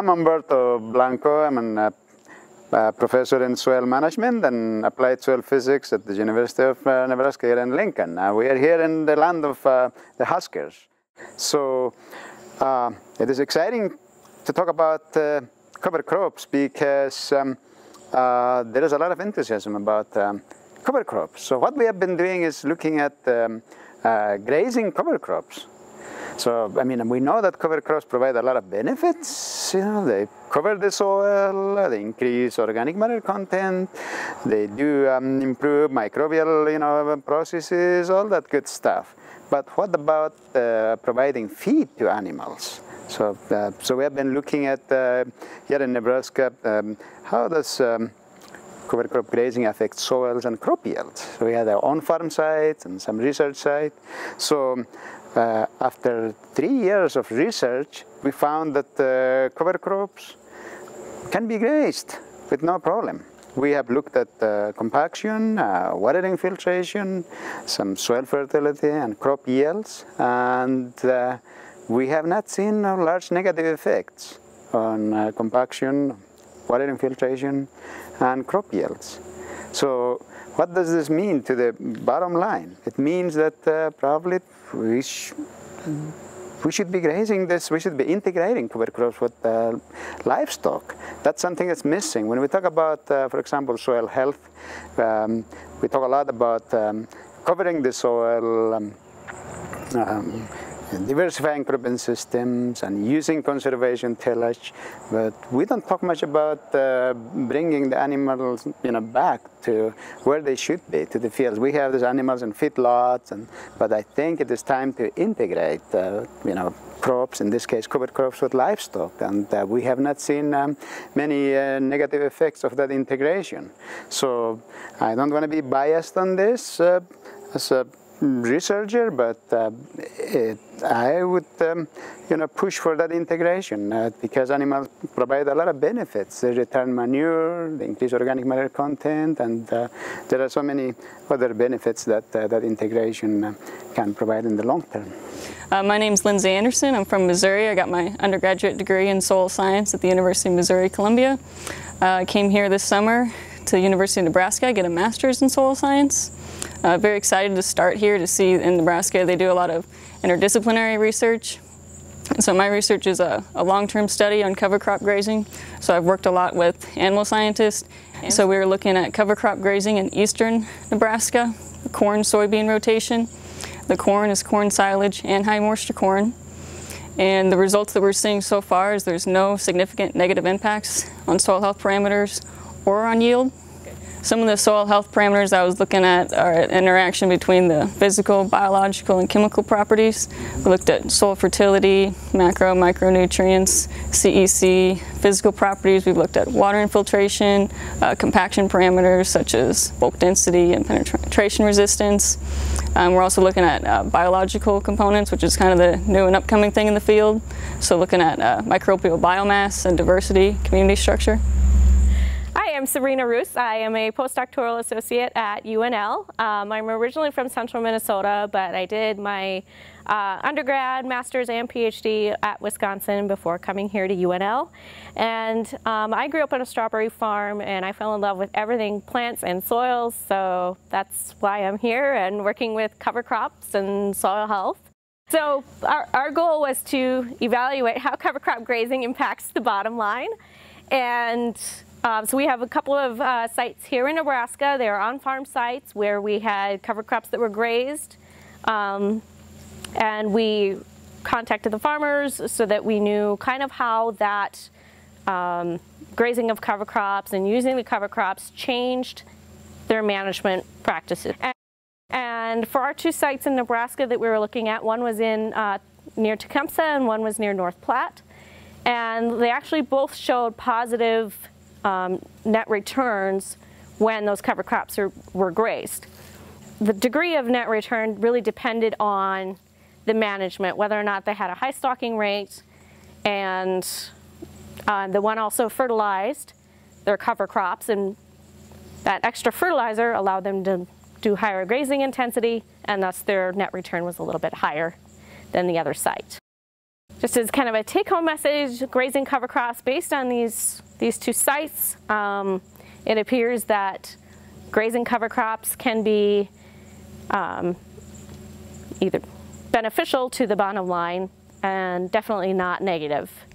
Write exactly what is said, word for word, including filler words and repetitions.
I'm Humberto Blanco. I'm an uh, uh, professor in soil management and applied soil physics at the University of uh, Nebraska here in Lincoln. Uh, we are here in the land of uh, the Huskers. So uh, it is exciting to talk about uh, cover crops because um, uh, there is a lot of enthusiasm about um, cover crops. So what we have been doing is looking at um, uh, grazing cover crops. So, I mean, we know that cover crops provide a lot of benefits. You know, they cover the soil, they increase organic matter content, they do um, improve microbial, you know, processes, all that good stuff. But what about uh, providing feed to animals? So, uh, so we have been looking at uh, here in Nebraska, um, how does um, cover crop grazing affect soils and crop yields? So we had our own farm sites and some research sites. So. Uh, after three years of research, we found that uh, cover crops can be grazed with no problem. We have looked at uh, compaction, uh, water infiltration, some soil fertility and crop yields, and uh, we have not seen uh, large negative effects on uh, compaction, water infiltration, and crop yields. So what does this mean to the bottom line? It means that uh, probably we, sh we should be grazing this, we should be integrating cover crops with uh, livestock. That's something that's missing. When we talk about, uh, for example, soil health, um, we talk a lot about um, covering the soil, um, um, diversifying cropping systems and using conservation tillage, but we don't talk much about uh, bringing the animals, you know, back to where they should be, to the fields. We have these animals in feedlots, and but I think it is time to integrate, uh, you know, crops, in this case cover crops, with livestock, and uh, we have not seen um, many uh, negative effects of that integration. So I don't want to be biased on this uh, as a researcher, but uh, it, I would um, you know, push for that integration uh, because animals provide a lot of benefits. They return manure, they increase organic matter content, and uh, there are so many other benefits that uh, that integration uh, can provide in the long term. Uh, my name is Lindsay Anderson. I'm from Missouri. I got my undergraduate degree in soil science at the University of Missouri-Columbia. Uh, I came here this summer to the University of Nebraska. I get a master's in soil science. Uh, very excited to start here to see in Nebraska they do a lot of interdisciplinary research. So my research is a, a long-term study on cover crop grazing. So I've worked a lot with animal scientists. So we were looking at cover crop grazing in eastern Nebraska, the corn-soybean rotation. The corn is corn silage and high moisture corn. And the results that we're seeing so far is there's no significant negative impacts on soil health parameters or on yield. Some of the soil health parameters I was looking at are an interaction between the physical, biological, and chemical properties. We looked at soil fertility, macro, micronutrients, C E C, physical properties. We've looked at water infiltration, uh, compaction parameters such as bulk density and penetration resistance. Um, we're also looking at uh, biological components, which is kind of the new and upcoming thing in the field. So looking at uh, microbial biomass and diversity, community structure. Hi, I'm Sabrina Roos. I am a postdoctoral associate at U N L. Um, I'm originally from central Minnesota, but I did my uh, undergrad, master's, and PhD at Wisconsin before coming here to U N L. And um, I grew up on a strawberry farm, and I fell in love with everything plants and soils, so that's why I'm here and working with cover crops and soil health. So our, our goal was to evaluate how cover crop grazing impacts the bottom line. And Um, so we have a couple of uh, sites here in Nebraska. They are on-farm sites where we had cover crops that were grazed, um, and we contacted the farmers so that we knew kind of how that um, grazing of cover crops and using the cover crops changed their management practices. And, and for our two sites in Nebraska that we were looking at, one was in uh, near Tecumseh and one was near North Platte, and they actually both showed positive Um, net returns when those cover crops are, were grazed. The degree of net return really depended on the management, whether or not they had a high stocking rate, and uh, the one also fertilized their cover crops, and that extra fertilizer allowed them to do higher grazing intensity, and thus their net return was a little bit higher than the other site. just as kind of a take-home message, grazing cover crops based on these, these two sites, um, it appears that grazing cover crops can be um, either beneficial to the bottom line and definitely not negative.